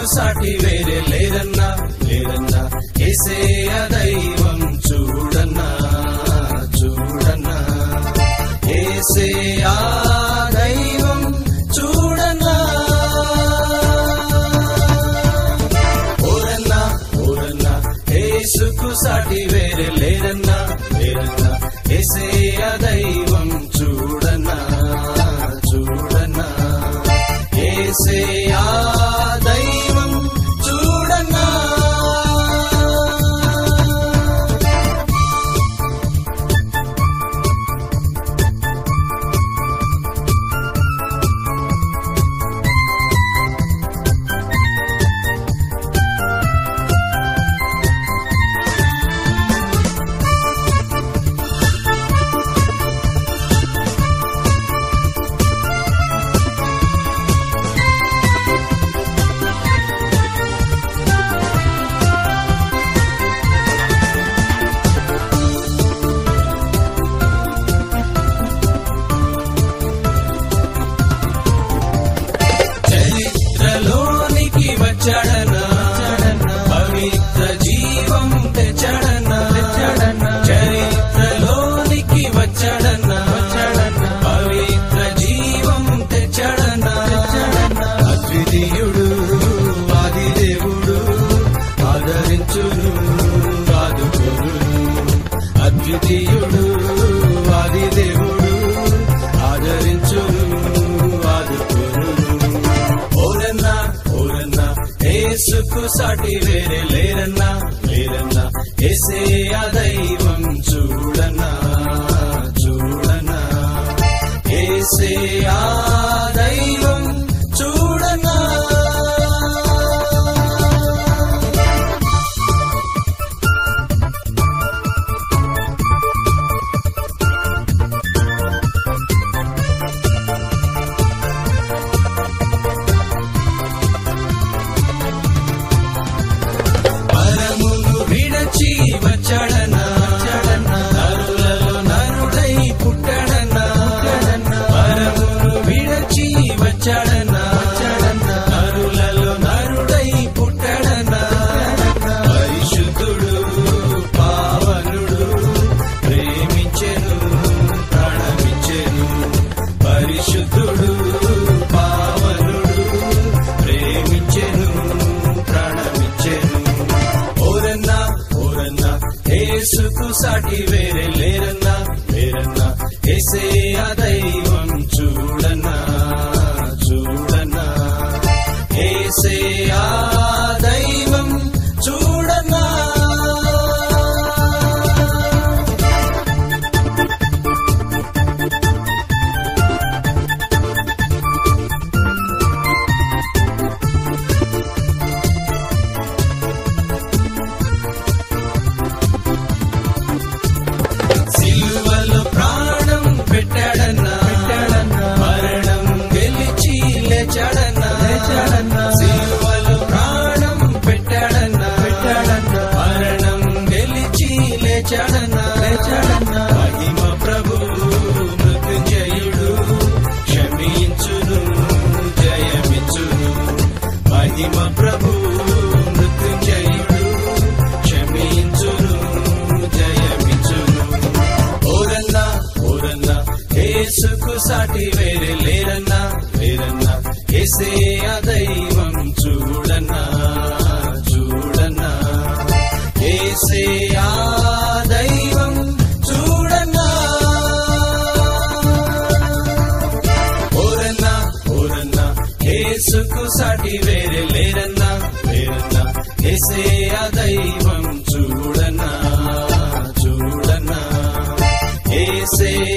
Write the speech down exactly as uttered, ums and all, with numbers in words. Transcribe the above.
సాటి వేరే లేరన్నా లేరన్నా యేసయ్య దైవం చూడన్నా చూడన్నా యేసయ్య దైవం చూడన్నా ఓరన్నా ఓరన్నా యేసుకు సాటి వేరే లేరన్నా లేరన్నా యేసయ్య దైవం చూడన్నా చూడన్నా యేసయ్య దైవం చూడన్నా చరిత్రలోనికి వచ్చాడనా పవిత్ర జీవం తెచ్చాడనా చరిత్రలోనికి వచ్చాడనా పవిత్ర జీవం తెచ్చాడనా అద్వితీయుడు ఆది దేవుడు ఆదరించును ఆదుకొను అద్వితీయుడు ఆది దేవుడు ఆదరించును ఆదుకొను ఓరన్నా ఓరన్నా యేసుకు సాటి వేరే లేరన్నా లేరన్నా యేసయ్య దైవం చూడన్నా చూడన్నా యేసయ్య దైవం చూడన్నా పరమును విడచి వచ్చాడనా నరులలో నరుడై పుట్టాడనా పరమును విడచి వచ్చాడనా నరులలో నరుడై పుట్టాడనా పరిశుద్ధుడు పావనుడు ప్రేమించెను ప్రాణమిచ్చెను పరిశుద్ధుడు పావనుడు ప్రేమించెను ప్రాణమిచ్చెను ఓరన్నా ఓరన్నా యేసుకు సాటి వేరే లేరన్నా లేరన్నా యేసయ్య దైవం చూడన్నా చూడన్నా యేసయ్య దైవం చూడన్నా సిలువలో ప్రాణం పెట్టాడన్నా మరణం గెలిచి లేచాడన్నా సిలువలో ప్రాణం పెట్టాడన్నా మరణం గెలిచి లేచాడన్నా మహిమ ప్రభు మృత్యుంజయుడు క్షమించును జయమిచ్చును మహిమ ప్రభు మృత్యుంజయుడు క్షమించును జయమిచ్చును ఓరన్నా ఓరన్నా యేసుకు సాటి వేరే లేరన్నా లేరన్నా యేసయ్య దైవం చూడన్నా చూడన్నా యేసయ్య దైవం చూడన్నా ఓరన్నా ఓరన్నా యేసుకు సాటి వేరే లేరన్నా లేరన్నా యేసయ్య దైవం చూడన్నా చూడన్నా యేసయ్య